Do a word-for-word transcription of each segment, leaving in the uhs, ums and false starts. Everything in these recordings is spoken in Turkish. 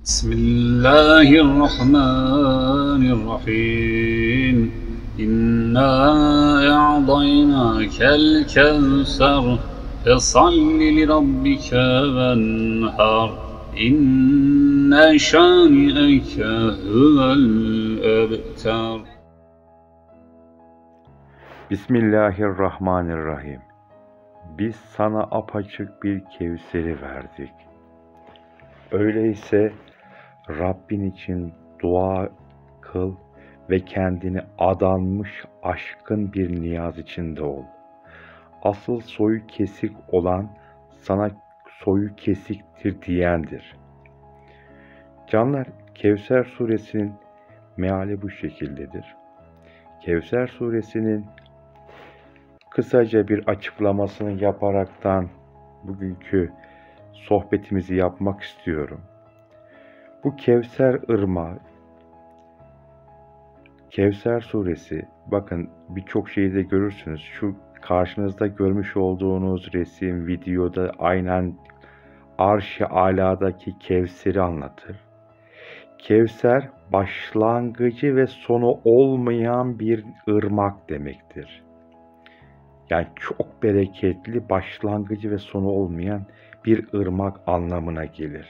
بسم الله الرحمن الرحيم إنا أعطيناك الكوثر فصل لربك وانحر إن شانئك هو الأبتر. Bismillahirrahmanirrahim. Biz sana apaçık bir Kevser'i verdik. Öyleyse Rabbin için dua kıl ve kendini adanmış aşkın bir niyaz içinde ol. Asıl soyu kesik olan sana soyu kesiktir diyendir. Canlar, Kevser suresinin meali bu şekildedir. Kevser suresinin kısaca bir açıklamasını yaparaktan bugünkü sohbetimizi yapmak istiyorum. Bu Kevser ırmağı, Kevser suresi, bakın birçok şeyi de görürsünüz. Şu karşınızda görmüş olduğunuz resim, videoda aynen Arş-ı Ala'daki Kevser'i anlatır. Kevser, başlangıcı ve sonu olmayan bir ırmak demektir. Yani çok bereketli, başlangıcı ve sonu olmayan bir ırmak anlamına gelir.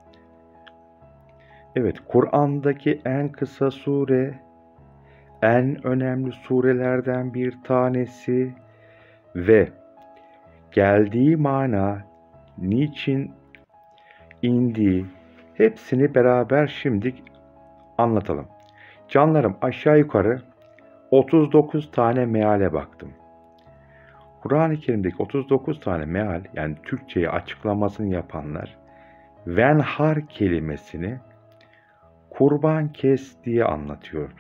Evet, Kur'an'daki en kısa sure, en önemli surelerden bir tanesi ve geldiği mana, niçin indiği, hepsini beraber şimdi anlatalım. Canlarım, aşağı yukarı otuz dokuz tane meale baktım. Kur'an-ı Kerim'deki otuz dokuz tane meal, yani Türkçe'ye açıklamasını yapanlar, venhar kelimesini kurban kes diye anlatıyor.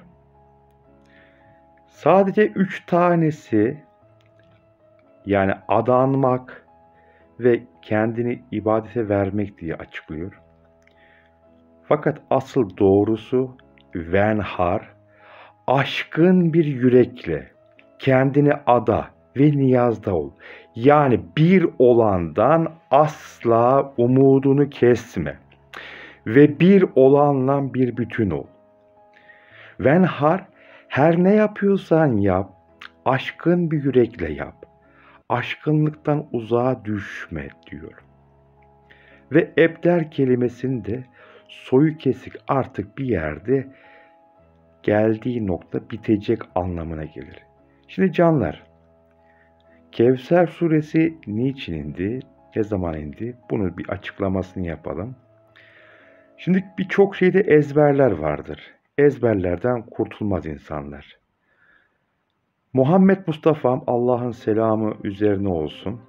Sadece üç tanesi, yani adanmak ve kendini ibadete vermek diye açıklıyor. Fakat asıl doğrusu venhar, aşkın bir yürekle kendini ada ve niyazda ol. Yani bir olandan asla umudunu kesme ve bir olanla bir bütün ol. Venhar, her ne yapıyorsan yap, aşkın bir yürekle yap. Aşkınlıktan uzağa düşme diyor. Ve ebder kelimesinde soyu kesik, artık bir yerde geldiği nokta bitecek anlamına gelir. Şimdi canlar, Kevser suresi niçin indi, ne zaman indi? Bunu bir açıklamasını yapalım. Şimdi birçok şeyde ezberler vardır. Ezberlerden kurtulmaz insanlar. Muhammed Mustafa'm, Allah'ın selamı üzerine olsun,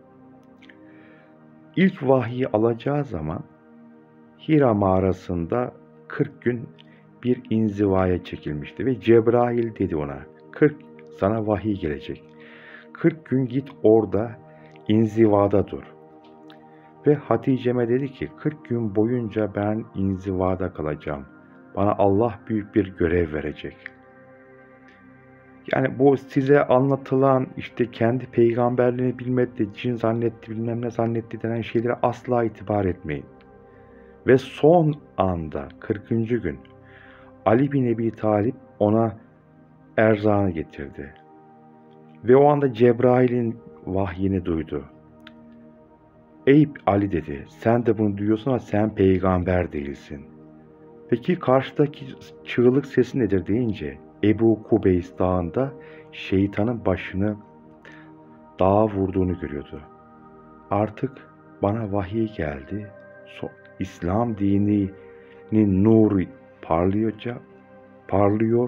İlk vahyi alacağı zaman Hira mağarasında kırk gün bir inzivaya çekilmişti ve Cebrail dedi ona, kırk sana vahiy gelecek. kırk gün git orada inzivada dur. Ve Hatice'me dedi ki, kırk gün boyunca ben inzivada kalacağım. Bana Allah büyük bir görev verecek. Yani bu size anlatılan, işte kendi peygamberliğini bilmedi, cin zannetti, bilmem ne zannetti denen şeylere asla itibar etmeyin. Ve son anda kırkıncı gün Ali bin Ebi Talip ona erzağını getirdi. Ve o anda Cebrail'in vahyini duydu. Ey Ali dedi, sen de bunu duyuyorsun ama sen peygamber değilsin. Peki karşıdaki çığlık sesi nedir deyince, Ebu Kubeys dağında şeytanın başını dağa vurduğunu görüyordu. Artık bana vahiy geldi. So, İslam dininin nuru parlıyor, parlıyor.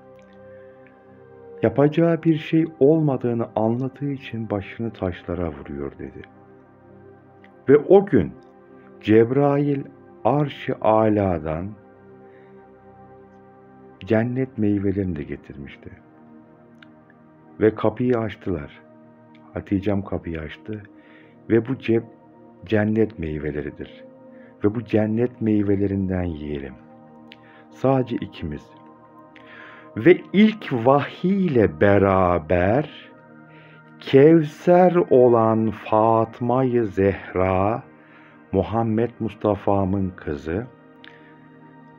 Yapacağı bir şey olmadığını anladığı için başını taşlara vuruyor dedi. Ve o gün Cebrail Arş-ı Ala'dan cennet meyvelerini de getirmişti. Ve kapıyı açtılar. Hatice'm kapıyı açtı. Ve bu cep cennet meyveleridir. Ve bu cennet meyvelerinden yiyelim. Sadece ikimiz. Ve ilk vahiy ile beraber Kevser olan Fatıma-yı Zehra, Muhammed Mustafa'mın kızı,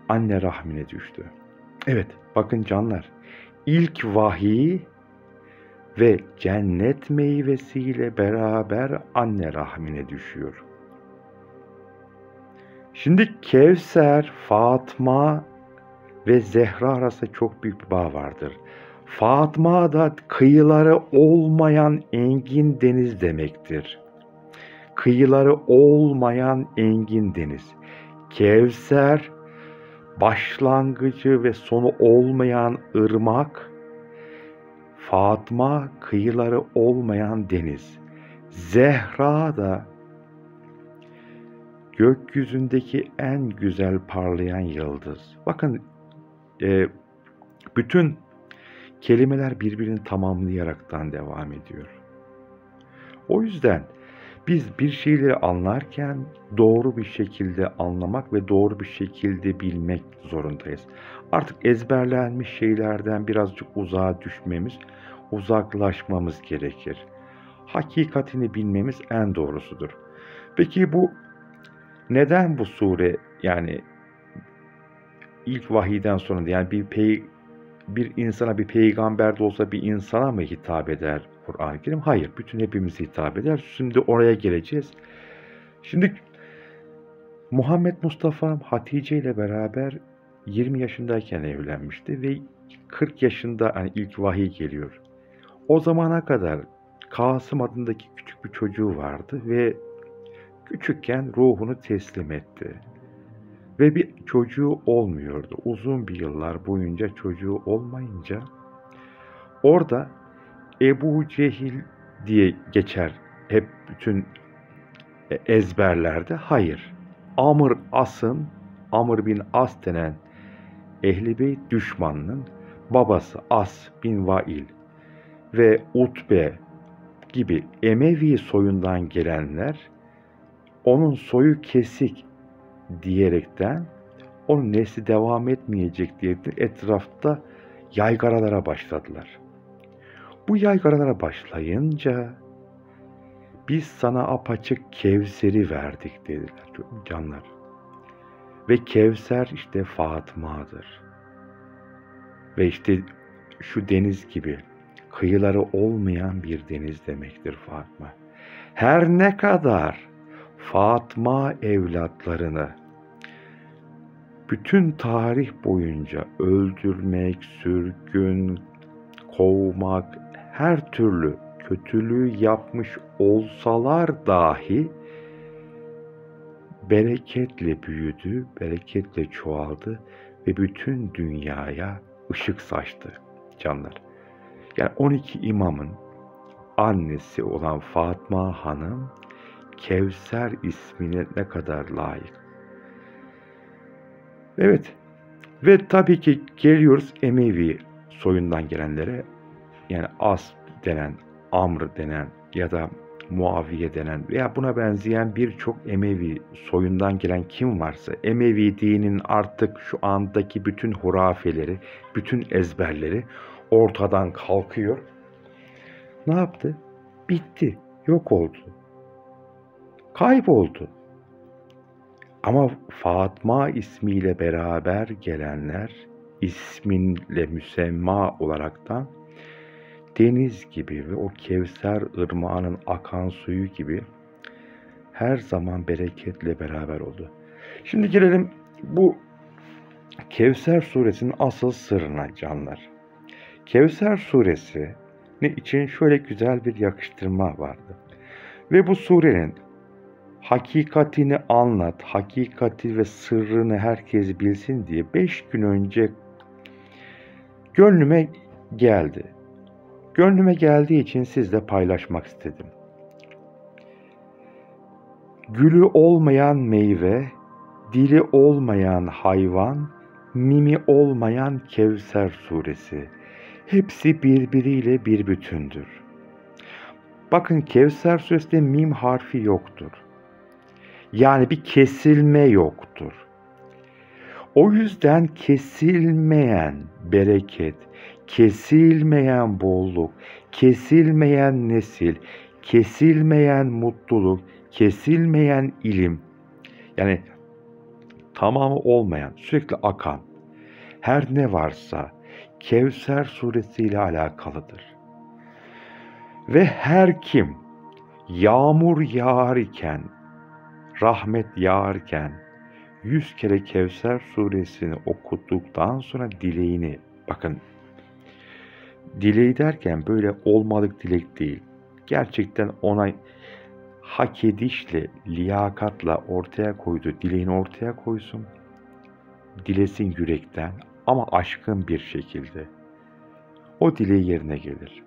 anne rahmine düştü. Evet, bakın canlar, ilk vahiy ve cennet meyvesiyle beraber anne rahmine düşüyor. Şimdi Kevser, Fatma ve Zehra arasında çok büyük bir bağ vardır. Fatma da kıyıları olmayan engin deniz demektir. Kıyıları olmayan engin deniz. Kevser, başlangıcı ve sonu olmayan ırmak. Fatma, kıyıları olmayan deniz. Zehra da gökyüzündeki en güzel parlayan yıldız. Bakın, e, bütün kelimeler birbirini tamamlayaraktan devam ediyor. O yüzden biz bir şeyleri anlarken doğru bir şekilde anlamak ve doğru bir şekilde bilmek zorundayız. Artık ezberlenmiş şeylerden birazcık uzağa düşmemiz, uzaklaşmamız gerekir. Hakikatini bilmemiz en doğrusudur. Peki bu neden bu sure, yani ilk vahiyden sonra, yani bir pey bir insana, bir peygamber de olsa bir insana mı hitap eder Kur'an-ı Kerim? Hayır, bütün hepimize hitap eder. Şimdi oraya geleceğiz. Şimdi Muhammed Mustafa Hatice ile beraber yirmi yaşındayken evlenmişti ve kırk yaşında yani ilk vahiy geliyor. O zamana kadar Kasım adındaki küçük bir çocuğu vardı ve küçükken ruhunu teslim etti. Ve bir çocuğu olmuyordu. Uzun bir yıllar boyunca çocuğu olmayınca orada Ebu Cehil diye geçer hep bütün ezberlerde. Hayır. Amr As'ın, Amr bin As denen Ehl-i Beyt düşmanının babası As bin Vail ve Utbe gibi Emevi soyundan gelenler onun soyu kesik diyerekten onun nesli devam etmeyecek diye etrafta yaygaralara başladılar. Bu yaygaralara başlayınca biz sana apaçık Kevser'i verdik dediler canlar. Ve Kevser işte Fatma'dır. Ve işte şu deniz gibi kıyıları olmayan bir deniz demektir Fatma. Her ne kadar Fatma evlatlarını bütün tarih boyunca öldürmek, sürgün, kovmak, her türlü kötülüğü yapmış olsalar dahi bereketle büyüdü, bereketle çoğaldı ve bütün dünyaya ışık saçtı canlar. Yani on iki imamın annesi olan Fatma Hanım Kevser ismine ne kadar layık. Evet. Ve tabii ki geliyoruz Emevi soyundan gelenlere. Yani As denen, Amr denen ya da Muaviye denen veya buna benzeyen birçok Emevi soyundan gelen kim varsa Emevi dinin artık şu andaki bütün hurafeleri, bütün ezberleri ortadan kalkıyor. Ne yaptı? Bitti. Yok oldu. Kayboldu. Ama Fatma ismiyle beraber gelenler isminle müsemma olaraktan deniz gibi ve o Kevser ırmağının akan suyu gibi her zaman bereketle beraber oldu. Şimdi gelelim bu Kevser suresinin asıl sırrına canlar. Kevser suresi ne için şöyle güzel bir yakıştırma vardı. Ve bu surenin hakikatini anlat, hakikati ve sırrını herkes bilsin diye beş gün önce gönlüme geldi. Gönlüme geldiği için sizle paylaşmak istedim. Gülü olmayan meyve, dili olmayan hayvan, mimi olmayan Kevser suresi. Hepsi birbiriyle bir bütündür. Bakın Kevser suresinde mim harfi yoktur. Yani bir kesilme yoktur. O yüzden kesilmeyen bereket, kesilmeyen bolluk, kesilmeyen nesil, kesilmeyen mutluluk, kesilmeyen ilim. Yani tamamı olmayan, sürekli akan her ne varsa Kevser suresi ile alakalıdır. Ve her kim yağmur yağar iken, rahmet yağarken yüz kere Kevser suresini okuduktan sonra dileğini, bakın dileği derken böyle olmadık dilek değil. Gerçekten ona hak edişle, liyakatla ortaya koyduğu dileğini ortaya koysun. Dilesin yürekten ama aşkın bir şekilde. O dileği yerine gelir.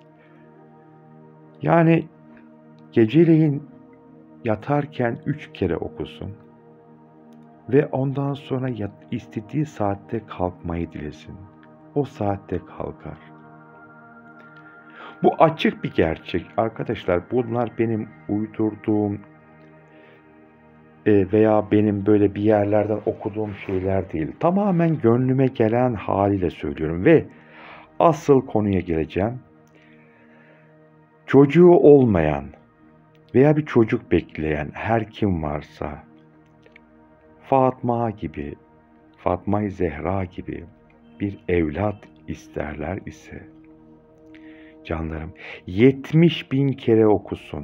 Yani geceleyin yatarken üç kere okusun ve ondan sonra yat, istediği saatte kalkmayı dilesin. O saatte kalkar. Bu açık bir gerçek arkadaşlar. Bunlar benim uydurduğum veya benim böyle bir yerlerden okuduğum şeyler değil. Tamamen gönlüme gelen haliyle söylüyorum ve asıl konuya geleceğim. Çocuğu olmayan veya bir çocuk bekleyen her kim varsa Fatma gibi, Fatma-i Zehra gibi bir evlat isterler ise canlarım yetmiş bin kere okusun.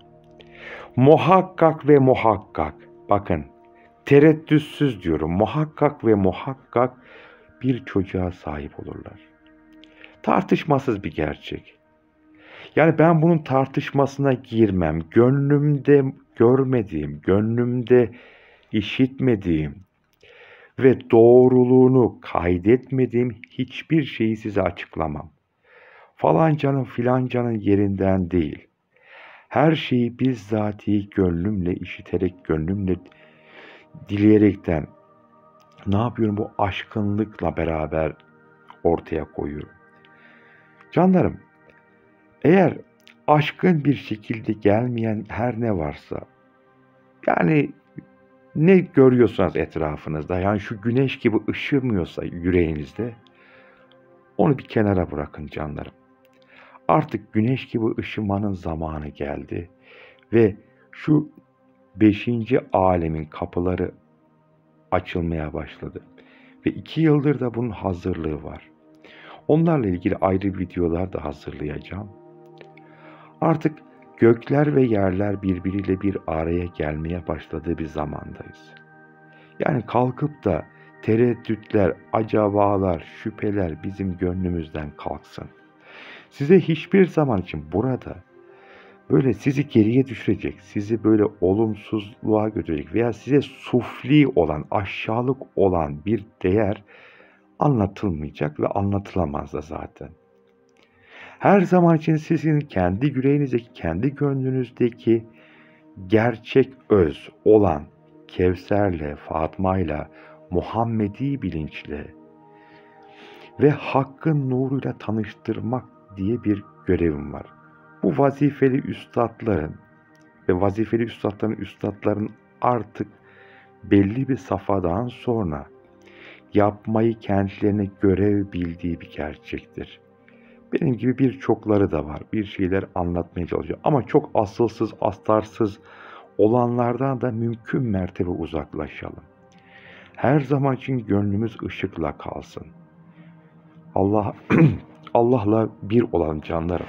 Muhakkak ve muhakkak, bakın tereddütsüz diyorum, muhakkak ve muhakkak bir çocuğa sahip olurlar. Tartışmasız bir gerçek. Yani ben bunun tartışmasına girmem. Gönlümde görmediğim, gönlümde işitmediğim ve doğruluğunu kaydetmediğim hiçbir şeyi size açıklamam. Falancanın filancanın yerinden değil. Her şeyi bizzatihi gönlümle işiterek, gönlümle dileyerekten ne yapıyorum? Bu aşkınlıkla beraber ortaya koyuyorum. Canlarım, eğer aşkın bir şekilde gelmeyen her ne varsa, yani ne görüyorsanız etrafınızda, yani şu güneş gibi ışımıyorsa yüreğinizde, onu bir kenara bırakın canlarım. Artık güneş gibi ışımanın zamanı geldi ve şu beşinci alemin kapıları açılmaya başladı. Ve iki yıldır da bunun hazırlığı var. Onlarla ilgili ayrı videolar da hazırlayacağım. Artık gökler ve yerler birbiriyle bir araya gelmeye başladığı bir zamandayız. Yani kalkıp da tereddütler, acabalar, şüpheler bizim gönlümüzden kalksın. Size hiçbir zaman için burada böyle sizi geriye düşürecek, sizi böyle olumsuzluğa götürecek veya size sufli olan, aşağılık olan bir değer anlatılmayacak ve anlatılamaz da zaten. Her zaman için sizin kendi yüreğinizdeki, kendi gönlünüzdeki gerçek öz olan Kevser'le, Fatma'yla, Muhammedi bilinçle ve Hakk'ın nuruyla tanıştırmak diye bir görevim var. Bu vazifeli üstadların ve vazifeli üstadların üstadların artık belli bir safhadan sonra yapmayı kendilerine görev bildiği bir gerçektir. Benim gibi birçokları da var. Bir şeyler anlatmaya çalışıyor. Ama çok asılsız, astarsız olanlardan da mümkün mertebe uzaklaşalım. Her zaman için gönlümüz ışıkla kalsın. Allah Allah'la bir olan canlarım.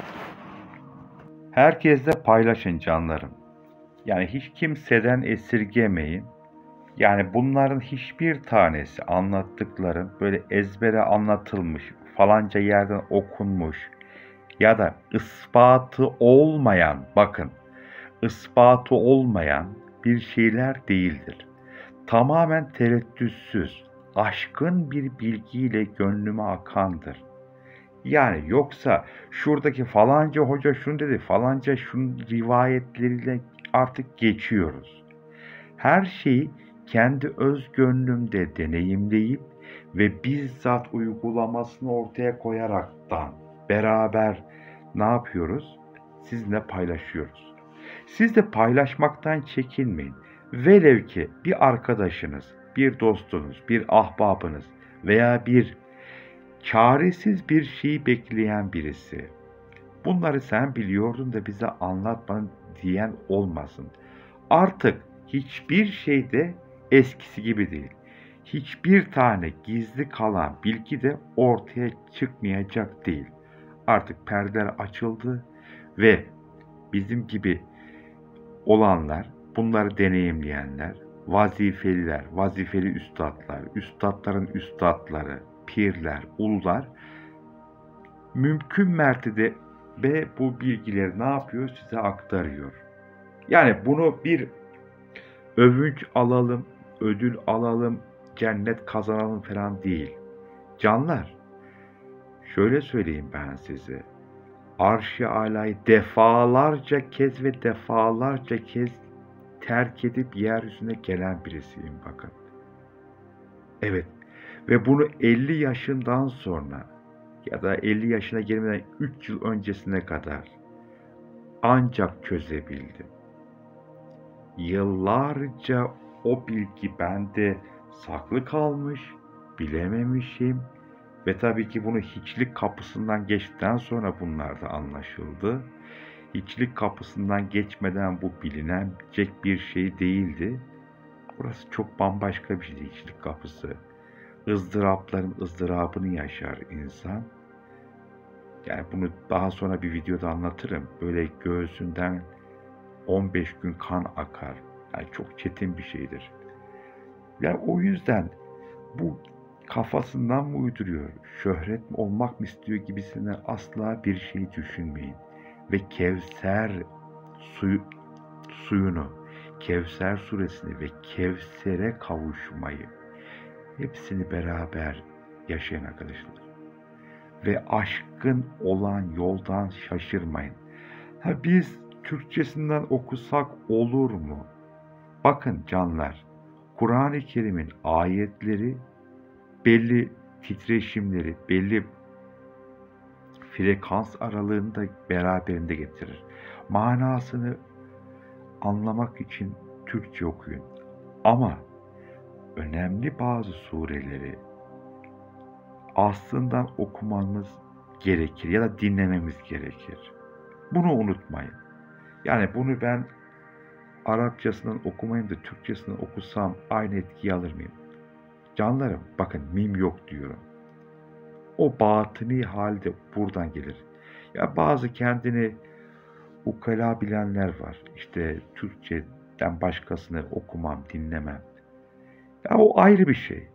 Herkesle paylaşın canlarım. Yani hiç kimseden esirgemeyin. Yani bunların hiçbir tanesi anlattıklarım böyle ezbere anlatılmış, falanca yerden okunmuş ya da ispatı olmayan, bakın ispatı olmayan bir şeyler değildir. Tamamen tereddütsüz, aşkın bir bilgiyle gönlüme akandır. Yani yoksa şuradaki falanca hoca şunu dedi, falanca şunun rivayetleriyle artık geçiyoruz. Her şeyi kendi öz gönlümde deneyimleyip ve bizzat uygulamasını ortaya koyaraktan beraber ne yapıyoruz? Sizinle paylaşıyoruz. Siz de paylaşmaktan çekinmeyin. Velev ki bir arkadaşınız, bir dostunuz, bir ahbabınız veya bir çaresiz bir şeyi bekleyen birisi, bunları sen biliyordun da bize anlatmadın diyen olmasın. Artık hiçbir şeyde eskisi gibi değil. Hiçbir tane gizli kalan bilgi de ortaya çıkmayacak değil. Artık perdeler açıldı ve bizim gibi olanlar, bunları deneyimleyenler, vazifeliler, vazifeli üstadlar, üstadların üstadları, pirler, ullar mümkün mertebe ve bu bilgileri ne yapıyor? Size aktarıyor. Yani bunu bir övünç alalım, ödül alalım, cennet kazanalım falan değil. Canlar, şöyle söyleyeyim ben size. Arş-ı Alâ'yı defalarca kez ve defalarca kez terk edip yeryüzüne gelen birisiyim bakın. Evet, ve bunu elli yaşından sonra ya da elli yaşına gelmeden üç yıl öncesine kadar ancak çözebildim. Yıllarca o bilgi bende saklı kalmış, bilememişim ve tabii ki bunu hiçlik kapısından geçtikten sonra bunlar da anlaşıldı. Hiçlik kapısından geçmeden bu bilinecek bir şey değildi. Burası çok bambaşka bir şey, hiçlik kapısı. ızdırapların ızdırabını yaşar insan. Yani bunu daha sonra bir videoda anlatırım. Böyle göğsünden on beş gün kan akar. Yani çok çetin bir şeydir. Yani o yüzden bu kafasından mı uyduruyor, şöhret mi olmak mı istiyor gibisinden asla bir şey düşünmeyin. Ve Kevser suyu, suyunu, Kevser suresini ve Kevser'e kavuşmayı hepsini beraber yaşayın arkadaşlar. Ve aşkın olan yoldan şaşırmayın. Ha biz Türkçesinden okusak olur mu? Bakın canlar, Kur'an-ı Kerim'in ayetleri belli titreşimleri, belli frekans aralığını da beraberinde getirir. Manasını anlamak için Türkçe okuyun. Ama önemli bazı sureleri aslında okumamız gerekir ya da dinlememiz gerekir. Bunu unutmayın. Yani bunu ben Arapçasından okumayayım da Türkçesinden okusam aynı etkiyi alır mıyım? Canlarım, bakın mim yok diyorum. O batıni halde buradan gelir. Ya bazı kendini ukala bilenler var. İşte Türkçeden başkasını okumam, dinlemem. Ya o ayrı bir şey.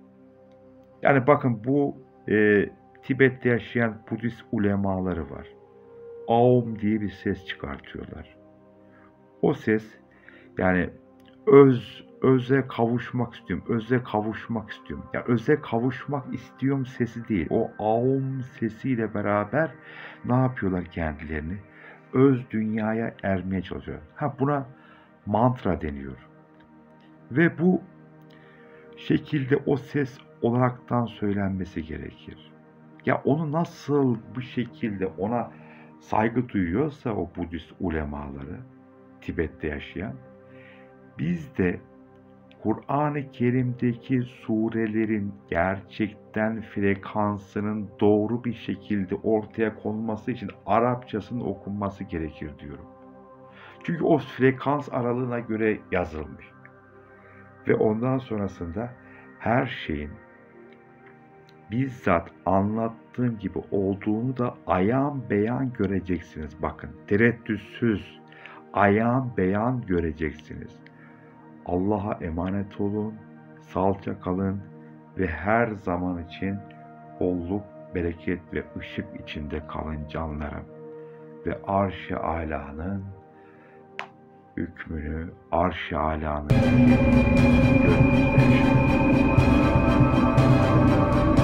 Yani bakın bu e, Tibet'te yaşayan Budist ulemaları var. Aum diye bir ses çıkartıyorlar. O ses yani öz öze kavuşmak istiyorum, öze kavuşmak istiyorum. Ya öze kavuşmak istiyorum sesi değil. O aum sesiyle beraber ne yapıyorlar kendilerini? Öz dünyaya ermeye çalışıyor. Ha buna mantra deniyor. Ve bu şekilde o ses olaraktan söylenmesi gerekir. Ya onu nasıl bu şekilde ona saygı duyuyorsa o Budist ulemaları, Tibet'te yaşayan, biz de Kur'an-ı Kerim'deki surelerin gerçekten frekansının doğru bir şekilde ortaya konması için Arapçasının okunması gerekir diyorum. Çünkü o frekans aralığına göre yazılmış. Ve ondan sonrasında her şeyin bizzat anlattığım gibi olduğunu da ayan beyan göreceksiniz. Bakın, tereddütsüz ayan beyan göreceksiniz. Allah'a emanet olun, sağlıcakla kalın ve her zaman için bolluk, bereket ve ışık içinde kalın canlarım. Ve Arş-ı Alâ'nın hükmünü, Arş-ı Alâ'nın gönlünüzde yaşayın.